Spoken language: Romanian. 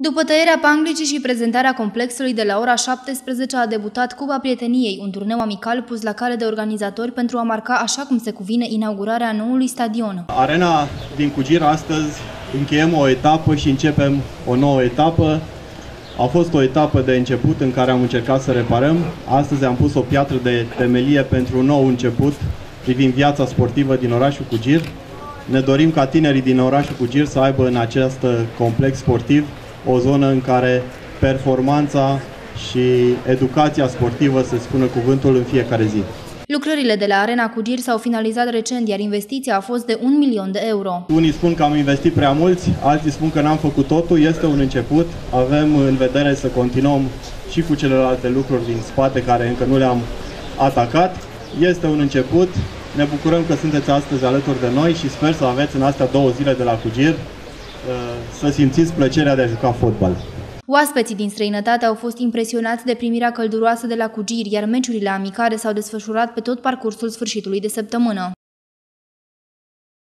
După tăierea panglicii și prezentarea complexului de la ora 17 a debutat Cupa Prieteniei, un turneu amical pus la cale de organizatori pentru a marca așa cum se cuvine inaugurarea noului stadion. Arena din Cugir astăzi încheiem o etapă și începem o nouă etapă. A fost o etapă de început în care am încercat să reparăm. Astăzi am pus o piatră de temelie pentru un nou început privind viața sportivă din orașul Cugir. Ne dorim ca tinerii din orașul Cugir să aibă în acest complex sportiv o zonă în care performanța și educația sportivă se spună cuvântul în fiecare zi. Lucrările de la Arena Cugir s-au finalizat recent, iar investiția a fost de 1 milion de euro. Unii spun că am investit prea mulți, alții spun că n-am făcut totul, este un început. Avem în vedere să continuăm și cu celelalte lucruri din spate care încă nu le-am atacat. Este un început, ne bucurăm că sunteți astăzi alături de noi și sper să aveți în astea 2 zile de la Cugir să simțiți plăcerea de a juca fotbal. Oaspeții din străinătate au fost impresionați de primirea călduroasă de la Cugir, iar meciurile amicale s-au desfășurat pe tot parcursul sfârșitului de săptămână.